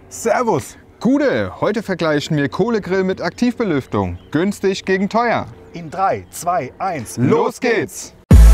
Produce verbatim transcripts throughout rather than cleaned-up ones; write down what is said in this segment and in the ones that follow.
Servus! Gude, heute vergleichen wir Kohlegrill mit Aktivbelüftung. Günstig gegen teuer. In drei, zwei, eins, Los geht's!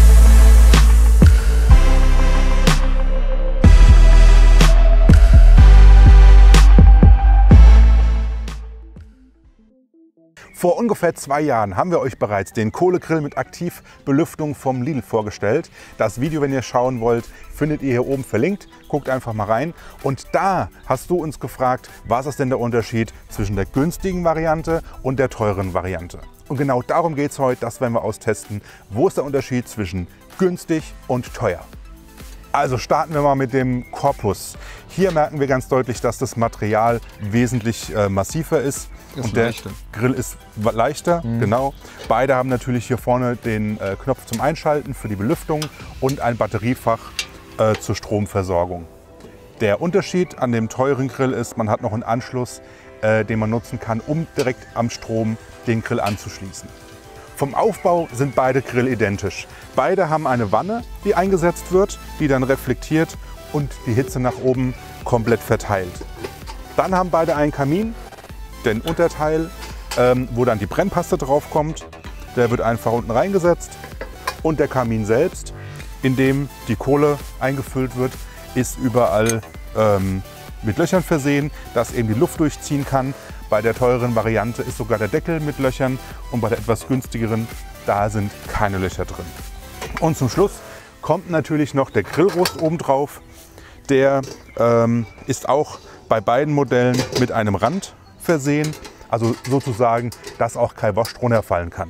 Vor ungefähr zwei Jahren haben wir euch bereits den Kohlegrill mit Aktivbelüftung vom Lidl vorgestellt. Das Video, wenn ihr schauen wollt, findet ihr hier oben verlinkt. Guckt einfach mal rein. Und da hast du uns gefragt, was ist denn der Unterschied zwischen der günstigen Variante und der teuren Variante. Und genau darum geht es heute, das werden wir austesten. Wo ist der Unterschied zwischen günstig und teuer? Also starten wir mal mit dem Korpus. Hier merken wir ganz deutlich, dass das Material wesentlich äh, massiver ist. Ist und der leichter. Grill ist leichter, mhm. genau. Beide haben natürlich hier vorne den äh, Knopf zum Einschalten für die Belüftung und ein Batteriefach äh, zur Stromversorgung. Der Unterschied an dem teuren Grill ist, man hat noch einen Anschluss, äh, den man nutzen kann, um direkt am Strom den Grill anzuschließen. Vom Aufbau sind beide Grill identisch. Beide haben eine Wanne, die eingesetzt wird, die dann reflektiert und die Hitze nach oben komplett verteilt. Dann haben beide einen Kamin, den Unterteil, ähm, wo dann die Brennpaste drauf kommt. Der wird einfach unten reingesetzt. Und der Kamin selbst, in dem die Kohle eingefüllt wird, ist überall ähm, mit Löchern versehen, dass eben die Luft durchziehen kann. Bei der teureren Variante ist sogar der Deckel mit Löchern und bei der etwas günstigeren, da sind keine Löcher drin. Und zum Schluss kommt natürlich noch der Grillrost oben drauf. Der ähm, ist auch bei beiden Modellen mit einem Rand versehen, also sozusagen, dass auch kein Wasch drunter fallen kann.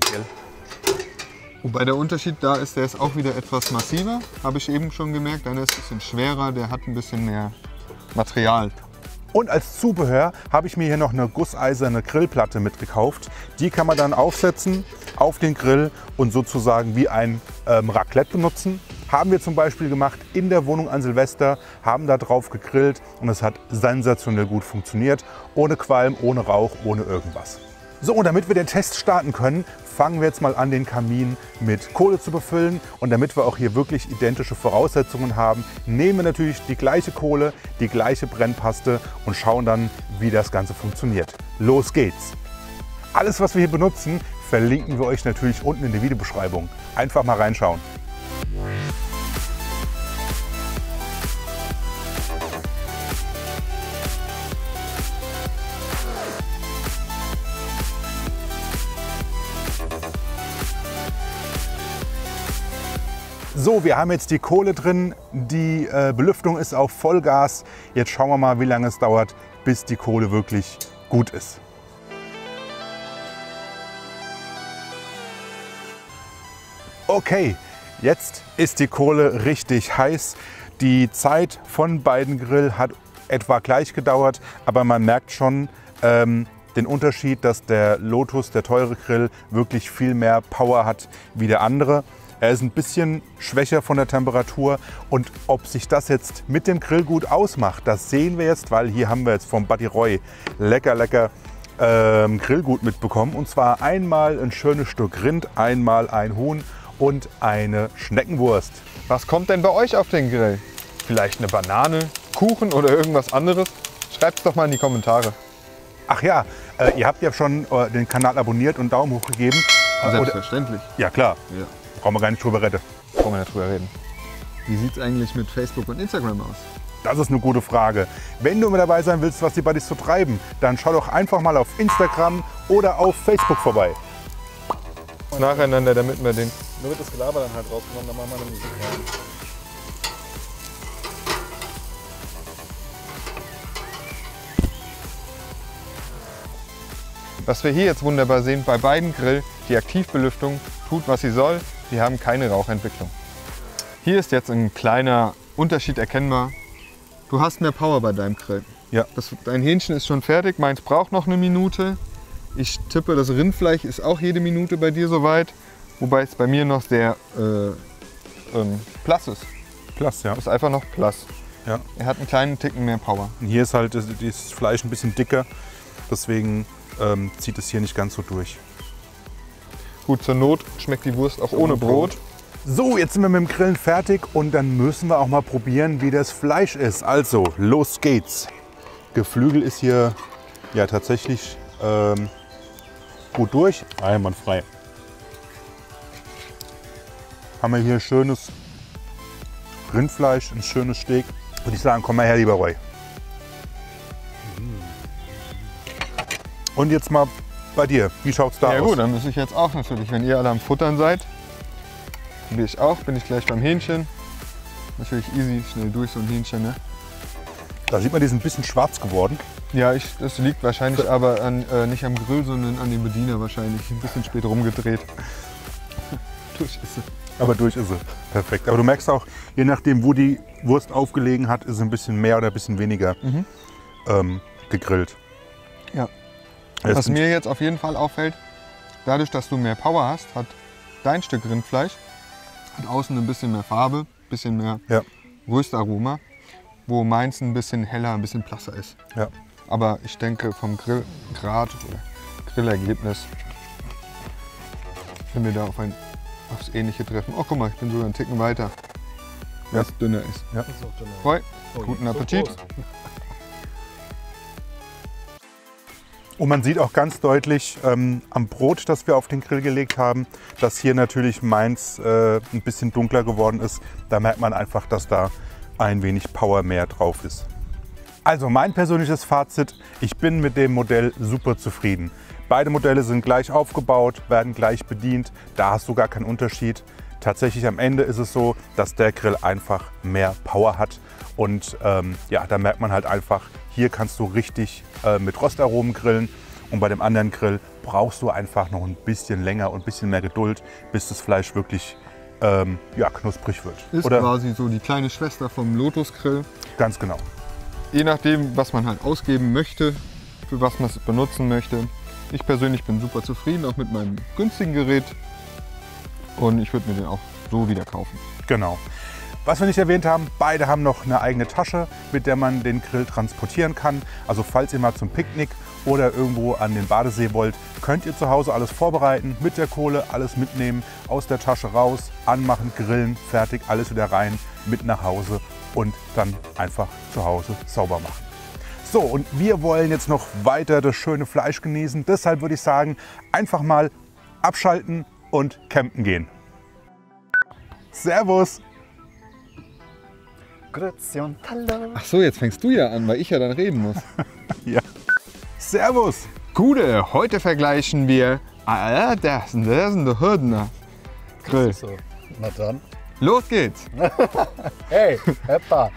Wobei der Unterschied da ist, der ist auch wieder etwas massiver, habe ich eben schon gemerkt. Einer ist ein bisschen schwerer, der hat ein bisschen mehr Material. Und als Zubehör habe ich mir hier noch eine gusseiserne Grillplatte mitgekauft. Die kann man dann aufsetzen auf den Grill und sozusagen wie ein ähm, Raclette benutzen. Haben wir zum Beispiel gemacht in der Wohnung an Silvester, haben da drauf gegrillt und es hat sensationell gut funktioniert. Ohne Qualm, ohne Rauch, ohne irgendwas. So, und damit wir den Test starten können, fangen wir jetzt mal an, den Kamin mit Kohle zu befüllen. Und damit wir auch hier wirklich identische Voraussetzungen haben, nehmen wir natürlich die gleiche Kohle, die gleiche Brennpaste und schauen dann, wie das Ganze funktioniert. Los geht's! Alles, was wir hier benutzen, verlinken wir euch natürlich unten in der Videobeschreibung. Einfach mal reinschauen. So, wir haben jetzt die Kohle drin, die äh, Belüftung ist auf Vollgas. Jetzt schauen wir mal, wie lange es dauert, bis die Kohle wirklich gut ist. Okay, jetzt ist die Kohle richtig heiß. Die Zeit von beiden Grill hat etwa gleich gedauert, aber man merkt schon ähm, den Unterschied, dass der Lotus, der teure Grill, wirklich viel mehr Power hat wie der andere. Er ist ein bisschen schwächer von der Temperatur und ob sich das jetzt mit dem Grill gut ausmacht, das sehen wir jetzt, weil hier haben wir jetzt vom Buddy Roy lecker, lecker ähm, Grillgut mitbekommen. Und zwar einmal ein schönes Stück Rind, einmal ein Huhn und eine Schneckenwurst. Was kommt denn bei euch auf den Grill? Vielleicht eine Banane, Kuchen oder irgendwas anderes? Schreibt es doch mal in die Kommentare. Ach ja, äh, ihr habt ja schon äh, den Kanal abonniert und Daumen hoch gegeben. Selbstverständlich. Oder, ja klar. Ja. Brauchen wir gar nicht drüber reden. Brauchen wir nicht drüber reden. Wie sieht es eigentlich mit Facebook und Instagram aus? Das ist eine gute Frage. Wenn du mit dabei sein willst, was die Buddies so treiben, dann schau doch einfach mal auf Instagram oder auf Facebook vorbei. Und nacheinander, damit wir den... Nur wird das Gelaber dann halt rausgenommen, dann machen wir eine Musik rein. Was wir hier jetzt wunderbar sehen, bei beiden Grill, die Aktivbelüftung tut, was sie soll. Sie haben keine Rauchentwicklung. Hier ist jetzt ein kleiner Unterschied erkennbar. Du hast mehr Power bei deinem Grill. Ja. Das, dein Hähnchen ist schon fertig, meins braucht noch eine Minute. Ich tippe, das Rindfleisch ist auch jede Minute bei dir soweit. Wobei es bei mir noch sehr äh, ähm, blass ist. Blass, ja. Ist einfach noch blass. Ja. Er hat einen kleinen Ticken mehr Power. Und hier ist halt das, das Fleisch ein bisschen dicker, deswegen ähm, zieht es hier nicht ganz so durch. Gut, zur Not schmeckt die Wurst auch ohne Brot. So, jetzt sind wir mit dem Grillen fertig und dann müssen wir auch mal probieren, wie das Fleisch ist. Also, los geht's! Geflügel ist hier ja tatsächlich ähm, gut durch. Einwandfrei. Haben wir hier schönes Rindfleisch, ein schönes Steak. Würde ich sagen, komm mal her, lieber Roy. Und jetzt mal bei dir. Wie schaut's da Ja aus? gut, dann muss ich jetzt auch natürlich, wenn ihr alle am Futtern seid, wie ich auch, bin ich gleich beim Hähnchen. Natürlich easy, schnell durch so ein Hähnchen, ne? Da sieht man, die sind ein bisschen schwarz geworden. Ja, ich, das liegt wahrscheinlich aber an, äh, nicht am Grill, sondern an dem Bediener wahrscheinlich. Ein bisschen spät rumgedreht. Durch ist sie. Aber durch ist sie. Perfekt. Aber du merkst auch, je nachdem, wo die Wurst aufgelegen hat, ist sie ein bisschen mehr oder ein bisschen weniger Mhm. ähm, gegrillt. Ja. Es Was sind- mir jetzt auf jeden Fall auffällt, dadurch, dass du mehr Power hast, hat dein Stück Rindfleisch hat außen ein bisschen mehr Farbe, ein bisschen mehr Ja. Röstaroma, wo meins ein bisschen heller, ein bisschen blasser ist. Ja. Aber ich denke vom Grillgrad oder Grillergebnis, wenn wir da auf ein, aufs Ähnliche treffen. Oh, guck mal, ich bin sogar einen Ticken weiter, Ja. was dünner ist. Das ist auch dünner. Roy, Oh, guten so Appetit. groß. Und man sieht auch ganz deutlich ähm, am Brot, das wir auf den Grill gelegt haben, dass hier natürlich meins äh, ein bisschen dunkler geworden ist. Da merkt man einfach, dass da ein wenig Power mehr drauf ist. Also mein persönliches Fazit, ich bin mit dem Modell super zufrieden. Beide Modelle sind gleich aufgebaut, werden gleich bedient, da hast du gar keinen Unterschied. Tatsächlich am Ende ist es so, dass der Grill einfach mehr Power hat und ähm, ja, da merkt man halt einfach, hier kannst du richtig äh, mit Rostaromen grillen und bei dem anderen Grill brauchst du einfach noch ein bisschen länger und ein bisschen mehr Geduld, bis das Fleisch wirklich ähm, ja, knusprig wird. Ist Oder quasi so die kleine Schwester vom Lotus-Grill. ganz genau. Je nachdem, was man halt ausgeben möchte, für was man es benutzen möchte. Ich persönlich bin super zufrieden, auch mit meinem günstigen Gerät. Und ich würde mir den auch so wieder kaufen. Genau. Was wir nicht erwähnt haben, beide haben noch eine eigene Tasche, mit der man den Grill transportieren kann. Also falls ihr mal zum Picknick oder irgendwo an den Badesee wollt, könnt ihr zu Hause alles vorbereiten, mit der Kohle alles mitnehmen, aus der Tasche raus, anmachen, grillen, fertig, alles wieder rein, mit nach Hause und dann einfach zu Hause sauber machen. So, und wir wollen jetzt noch weiter das schöne Fleisch genießen. Deshalb würde ich sagen, einfach mal abschalten und campen gehen. Servus! Grüezi und hallo. Ach so, jetzt fängst du ja an, weil ich ja dann reden muss. Ja. Servus! Gute, heute vergleichen wir ah, das ist der Hürdner Grill. So, na dann. Los geht's! Hey, Heppa.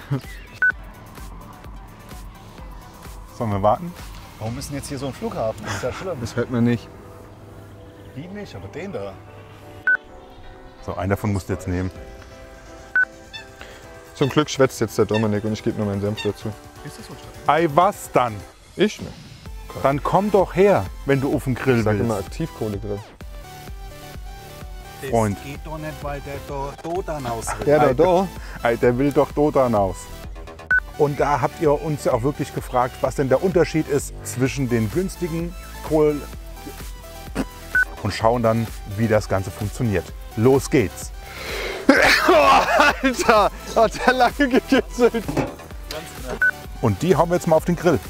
Sollen wir warten? Warum ist denn jetzt hier so ein Flughafen? Das ist ja schlimm. Das hört man nicht. Die nicht, aber den da. So, einen davon musst du jetzt nehmen. Zum Glück schwätzt jetzt der Dominik und ich gebe nur meinen Senf dazu. Ist das so stark? Ei, was dann? Ich ne? Dann komm doch her, wenn du auf den Grill Ich sag immer willst. Aktivkohlegrill. Das Freund. geht doch nicht, weil der da Dodan aus will. Der da da. Ei, der will doch Dodan aus. Und da habt ihr uns ja auch wirklich gefragt, was denn der Unterschied ist zwischen den günstigen Kohl und schauen dann, wie das Ganze funktioniert. Los geht's! Alter, hat der lange gekitzelt. Und die hauen wir jetzt mal auf den Grill.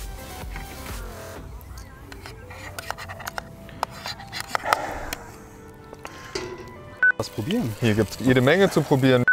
Was probieren? Hier gibt es jede Menge zu probieren.